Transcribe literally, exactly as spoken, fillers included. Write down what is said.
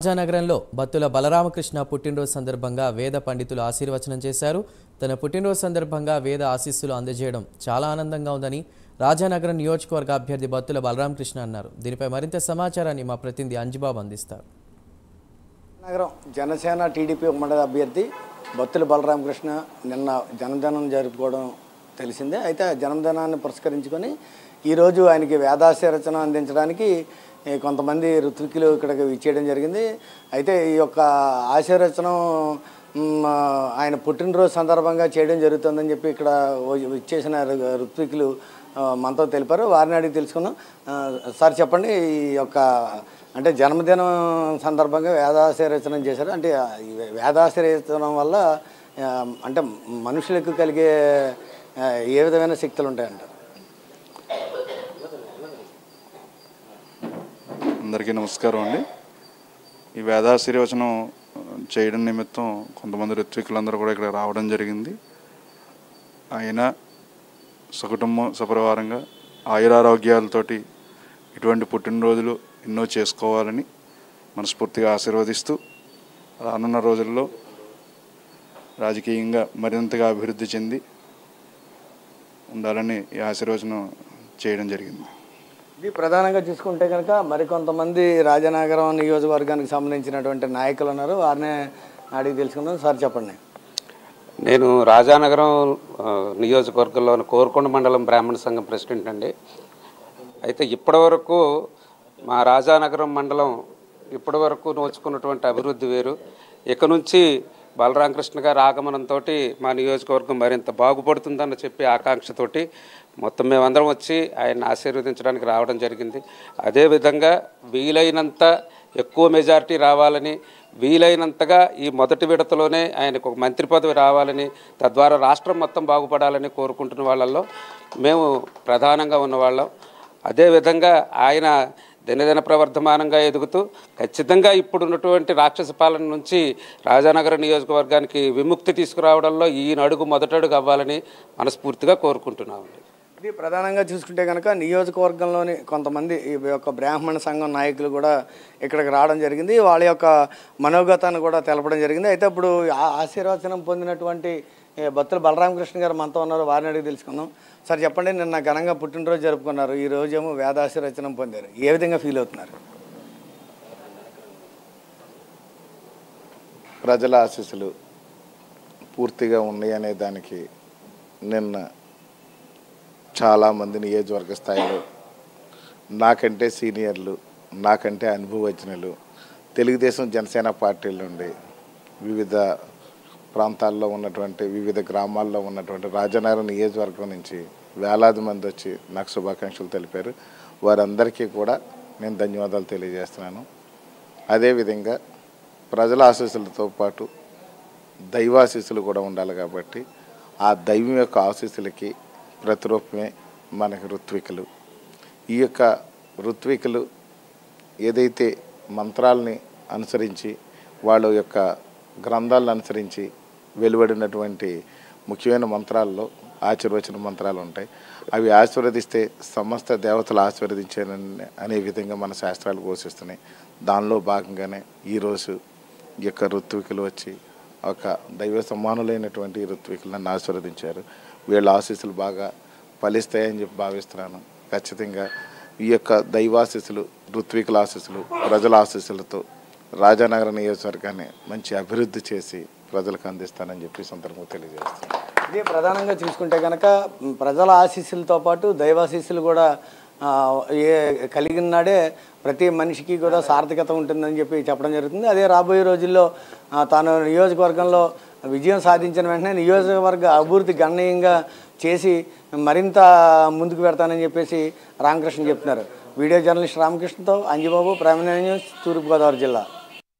రాజానగరంలో బత్తుల బలరామకృష్ణ పుట్టినరోజు సందర్భంగా వేద పండితులు ఆశీర్వచనం చేశారు. తన పుట్టినరోజు సందర్భంగా వేద ఆశీస్సులు అందజేయడం చాలా ఆనందంగా ఉందని రాజానగరం నియోజకవర్గ అభ్యర్థి బత్తుల బలరామకృష్ణ అన్నారు. దీనిపై మరింత సమాచారాన్ని మా ప్రతినిధి అంజిబాబు అందిస్తారు. నగరం జనసేన టీడీపీ మండల అభ్యర్థి బత్తుల బలరామకృష్ణ నిన్న జన్మదినం జరుపుకోవడం తెలిసిందే. అయితే జన్మదినాన్ని పురస్కరించుకొని ఈరోజు ఆయనకి వేదాశీర్వచనం అందించడానికి కొంతమంది ఋత్వికులు ఇక్కడికి ఇచ్చేయడం జరిగింది. అయితే ఈ యొక్క ఆశీర్వచనం ఆయన పుట్టినరోజు సందర్భంగా చేయడం జరుగుతుందని చెప్పి ఇక్కడ ఇచ్చేసిన ఋత్వికులు మనతో తెలిపారు. వారిని అడిగి తెలుసుకున్నాం. సార్ చెప్పండి, ఈ యొక్క అంటే జన్మదినం సందర్భంగా వేదాశీర్వచనం చేశారు. అంటే వేదాశీర్వచనం వల్ల అంటే మనుషులకు కలిగే ఏ విధమైన శక్తులు ఉంటాయంటారు? అందరికీ నమస్కారం అండి. ఈ వేదాశీర్వచనం చేయడం నిమిత్తం కొంతమంది ఋత్వికులందరూ కూడా ఇక్కడ రావడం జరిగింది. ఆయన సకుటుంబం సపరివారంగా ఆయురారోగ్యాలతోటి ఇటువంటి పుట్టినరోజులు ఎన్నో చేసుకోవాలని మనస్ఫూర్తిగా ఆశీర్వదిస్తూ రానున్న రోజుల్లో రాజకీయంగా మరింతగా అభివృద్ధి చెంది ఉండాలని ఈ ఆశీర్వచనం చేయడం జరిగింది. ఇది ప్రధానంగా చూసుకుంటే కనుక మరికొంతమంది రాజానగరం నియోజకవర్గానికి సంబంధించినటువంటి నాయకులు ఉన్నారు. వారినే అడిగి తెలుసుకుందాం. సార్ చెప్పండి. నేను రాజానగరం నియోజకవర్గంలోని కోరుకొండ మండలం బ్రాహ్మణ సంఘం ప్రెసిడెంట్ అండి. అయితే ఇప్పటివరకు మా రాజానగరం మండలం ఇప్పటివరకు నోచుకున్నటువంటి అభివృద్ధి వేరు. ఇక నుంచి బలరామకృష్ణ గారి ఆగమనంతో మా నియోజకవర్గం మరింత బాగుపడుతుందని చెప్పి ఆకాంక్షతోటి మొత్తం మేమందరం వచ్చి ఆయన ఆశీర్వదించడానికి రావడం జరిగింది. అదేవిధంగా వీలైనంత ఎక్కువ మెజారిటీ రావాలని, వీలైనంతగా ఈ మొదటి విడతలోనే ఆయనకు ఒక మంత్రి పదవి రావాలని, తద్వారా రాష్ట్రం మొత్తం బాగుపడాలని కోరుకుంటున్న వాళ్ళల్లో మేము ప్రధానంగా ఉన్నవాళ్ళం. అదేవిధంగా ఆయన దినదిన ప్రవర్ధమానంగా ఎదుగుతూ ఖచ్చితంగా ఇప్పుడున్నటువంటి రాక్షస పాలన నుంచి రాజానగర నియోజకవర్గానికి విముక్తి తీసుకురావడంలో ఈ అడుగు మొదటడుగు అవ్వాలని మనస్ఫూర్తిగా కోరుకుంటున్నామండి. ఇది ప్రధానంగా చూసుకుంటే కనుక నియోజకవర్గంలోని కొంతమంది ఈ యొక్క బ్రాహ్మణ సంఘం నాయకులు కూడా ఇక్కడికి రావడం జరిగింది. వాళ్ళ యొక్క మనోగతాన్ని కూడా తెలపడం జరిగింది. అయితే ఇప్పుడు ఆశీర్వచనం పొందినటువంటి బత్తుల బలరామకృష్ణ గారు మనతో ఉన్నారు. వారిని అడిగి తెలుసుకుందాం. సార్ చెప్పండి, నిన్న ఘనంగా పుట్టినరోజు జరుపుకున్నారు, ఈ రోజేమో వేదాశీర్వచనం పొందారు. ఏ విధంగా ఫీల్ అవుతున్నారు? ప్రజల ఆశీస్సులు పూర్తిగా ఉన్నాయి అనే దానికి నిన్న చాలామంది నియోజకవర్గ స్థాయిలో నాకంటే సీనియర్లు, నాకంటే అనుభవజ్ఞులు, తెలుగుదేశం జనసేన పార్టీల నుండి వివిధ ప్రాంతాల్లో ఉన్నటువంటి వివిధ గ్రామాల్లో ఉన్నటువంటి రాజానగరం నియోజకవర్గం నుంచి వేలాది మంది వచ్చి నాకు శుభాకాంక్షలు తెలిపారు. వారందరికీ కూడా నేను ధన్యవాదాలు తెలియజేస్తున్నాను. అదేవిధంగా ప్రజల ఆశీస్సులతో పాటు దైవాశీస్సులు కూడా ఉండాలి కాబట్టి ఆ దైవం యొక్క ఆశీస్సులకి ప్రతిరూపమే మనకి ఋత్వికులు. ఈ యొక్క ఋత్వికులు ఏదైతే మంత్రాలని అనుసరించి వాళ్ళ యొక్క గ్రంథాలను అనుసరించి వెలువడినటువంటి ముఖ్యమైన మంత్రాల్లో ఆశీర్వచన మంత్రాలు ఉంటాయి. అవి ఆశీర్వదిస్తే సమస్త దేవతలు ఆశీర్వదించారని అనే విధంగా మన శాస్త్రాలు ఘోషిస్తున్నాయి. దానిలో భాగంగానే ఈరోజు ఈ యొక్క ఋత్వికులు వచ్చి ఒక దైవ సమానులైనటువంటి ఋత్వికులు నన్ను ఆశీర్వదించారు. వీళ్ళ ఆశీస్సులు బాగా ఫలిస్తాయని చెప్పి భావిస్తున్నాను. ఖచ్చితంగా ఈ యొక్క దైవాశీస్సులు, ఋత్వికుల ఆశీస్సులు, ప్రజల ఆశీస్సులతో రాజానగర నియోజకవర్గాన్ని మంచి అభివృద్ధి చేసి ప్రజలకు అందిస్తానని చెప్పి సందర్భంగా తెలియజేస్తాను. ఇది ప్రధానంగా చూసుకుంటే కనుక ప్రజల ఆశీస్సులతో పాటు దైవాశీస్సులు కూడా ఏ కలిగిన నాడే ప్రతి మనిషికి కూడా సార్థకత ఉంటుందని చెప్పి చెప్పడం జరుగుతుంది. అదే రాబోయే రోజుల్లో తాను నియోజకవర్గంలో విజయం సాధించిన వెంటనే నియోజకవర్గ అభివృద్ధి గణనీయంగా చేసి మరింత ముందుకు పెడతానని చెప్పేసి రామకృష్ణ చెప్తున్నారు. వీడియో జర్నలిస్ట్ రామకృష్ణతో అంజిబాబు, ప్రైమ్ న్యూస్, తూర్పుగోదావరి జిల్లా.